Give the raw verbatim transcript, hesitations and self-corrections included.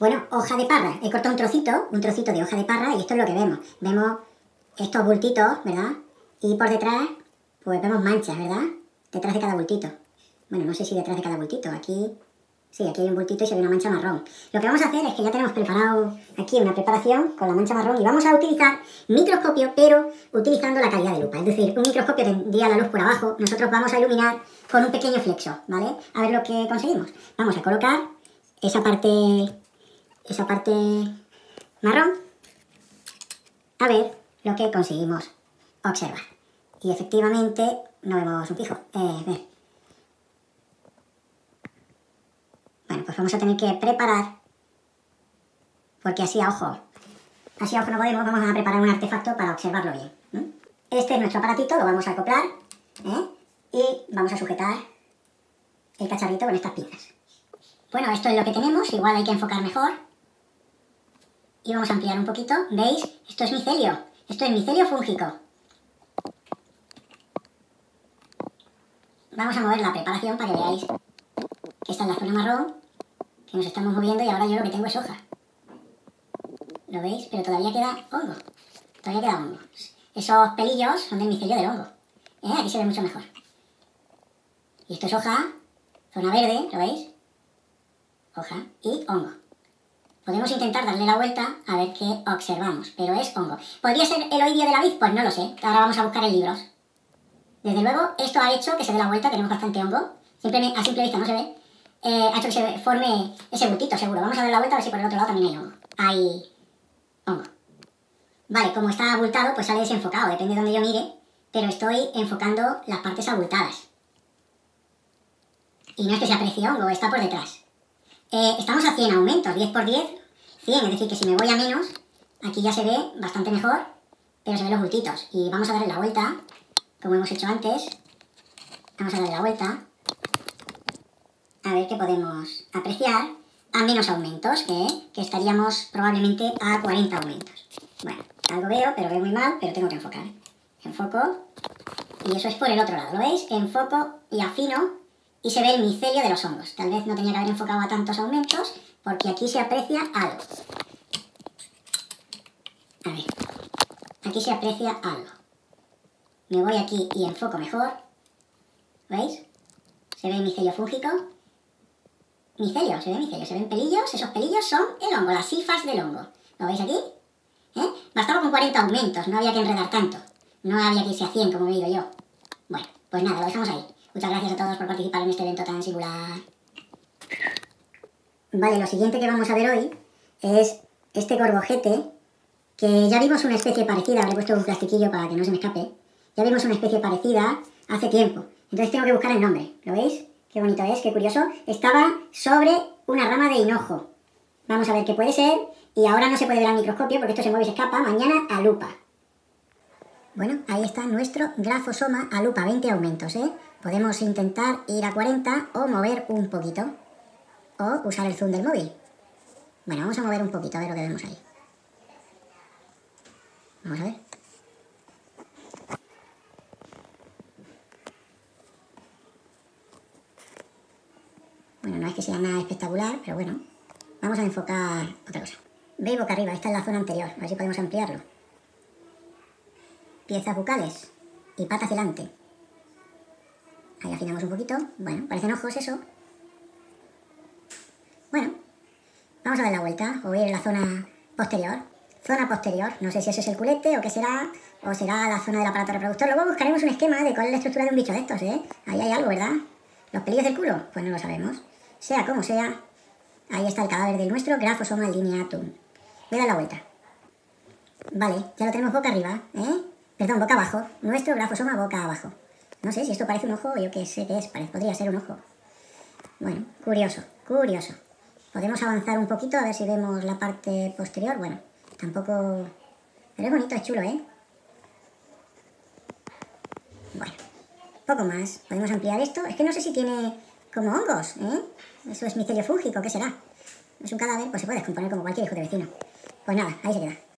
Bueno, hoja de parra. He cortado un trocito, un trocito de hoja de parra y esto es lo que vemos. Vemos estos bultitos, ¿verdad? Y por detrás, pues vemos manchas, ¿verdad? Detrás de cada bultito. Bueno, no sé si detrás de cada bultito. Aquí, sí, aquí hay un bultito y se ve una mancha marrón. Lo que vamos a hacer es que ya tenemos preparado aquí una preparación con la mancha marrón y vamos a utilizar microscopio, pero utilizando la calidad de lupa. Es decir, un microscopio tendría la luz por abajo. Nosotros vamos a iluminar con un pequeño flexo, ¿vale? A ver lo que conseguimos. Vamos a colocar esa parte... esa parte marrón, a ver lo que conseguimos observar. Y efectivamente no vemos un pijo. Eh, ver. Bueno, pues vamos a tener que preparar, porque así a ojo, así a ojo no podemos, vamos a preparar un artefacto para observarlo bien. ¿Mm? Este es nuestro aparatito, lo vamos a acoplar, ¿eh? Y vamos a sujetar el cacharrito con estas pinzas. Bueno, esto es lo que tenemos, igual hay que enfocar mejor. Y vamos a ampliar un poquito. ¿Veis? Esto es micelio. Esto es micelio fúngico. Vamos a mover la preparación para que veáis que esta es la zona marrón, que nos estamos moviendo y ahora yo lo que tengo es hoja. ¿Lo veis? Pero todavía queda hongo. Todavía queda hongo. Esos pelillos son del micelio del hongo. ¿Eh? Aquí se ve mucho mejor. Y esto es hoja, zona verde, ¿lo veis? Hoja y hongo. Podemos intentar darle la vuelta a ver qué observamos, pero es hongo. ¿Podría ser el oidio de la vid? Pues no lo sé. Ahora vamos a buscar en libros. Desde luego, esto ha hecho que se dé la vuelta, tenemos bastante hongo. Simplemente, a simple vista no se ve. Eh, ha hecho que se forme ese bultito, seguro. Vamos a dar la vuelta a ver si por el otro lado también hay hongo. Hay hongo. Vale, como está abultado, pues sale desenfocado, depende de donde yo mire, pero estoy enfocando las partes abultadas. Y no es que se aprecie hongo, está por detrás. Eh, estamos a cien aumentos, diez por diez, cien, es decir que si me voy a menos, aquí ya se ve bastante mejor, pero se ven los bultitos. Y vamos a darle la vuelta, como hemos hecho antes. Vamos a darle la vuelta, a ver qué podemos apreciar a menos aumentos, ¿eh? Que estaríamos probablemente a cuarenta aumentos. Bueno, algo veo, pero veo muy mal, pero tengo que enfocar. Enfoco, y eso es por el otro lado, ¿lo veis? Enfoco y afino. Y se ve el micelio de los hongos. Tal vez no tenía que haber enfocado a tantos aumentos, porque aquí se aprecia algo. A ver, aquí se aprecia algo. Me voy aquí y enfoco mejor. ¿Veis? Se ve el micelio fúngico. Micelio, se ve micelio, se ven pelillos. Esos pelillos son el hongo, las hifas del hongo. ¿Lo veis aquí? ¿Eh? Bastaba con cuarenta aumentos, no había que enredar tanto. No había que irse a cien, como he oído yo. Bueno, pues nada, lo dejamos ahí. Muchas gracias a todos por participar en este evento tan singular. Vale, lo siguiente que vamos a ver hoy es este gorgojete, que ya vimos una especie parecida, habré puesto un plastiquillo para que no se me escape. Ya vimos una especie parecida hace tiempo, entonces tengo que buscar el nombre. ¿Lo veis? Qué bonito es, qué curioso. Estaba sobre una rama de hinojo. Vamos a ver qué puede ser, y ahora no se puede ver al microscopio porque esto se mueve y se escapa. Mañana a lupa. Bueno, ahí está nuestro grafosoma a lupa, veinte aumentos, ¿eh? Podemos intentar ir a cuarenta o mover un poquito. O usar el zoom del móvil. Bueno, vamos a mover un poquito a ver lo que vemos ahí. Vamos a ver. Bueno, no es que sea nada espectacular, pero bueno. Vamos a enfocar otra cosa. Veis boca arriba, esta es la zona anterior. A ver si podemos ampliarlo. Piezas bucales y patas delante. Ahí afinamos un poquito. Bueno, parecen ojos eso. Bueno, vamos a dar la vuelta. O ir en la zona posterior. Zona posterior. No sé si ese es el culete o qué será. O será la zona del aparato reproductor. Luego buscaremos un esquema de cuál es la estructura de un bicho de estos, ¿eh? Ahí hay algo, ¿verdad? ¿Los pelillos del culo? Pues no lo sabemos. Sea como sea, ahí está el cadáver del nuestro Graphosoma lineatum. Voy a dar la vuelta. Vale, ya lo tenemos boca arriba, ¿eh? Perdón, boca abajo. Nuestro Graphosoma boca abajo. No sé si esto parece un ojo o yo qué sé qué es. Podría ser un ojo. Bueno, curioso, curioso. Podemos avanzar un poquito a ver si vemos la parte posterior. Bueno, tampoco... Pero es bonito, es chulo, ¿eh? Bueno, poco más. Podemos ampliar esto. Es que no sé si tiene como hongos, ¿eh? Eso es micelio fúngico, ¿qué será? Es un cadáver, pues se puede descomponer como cualquier hijo de vecino. Pues nada, ahí se queda.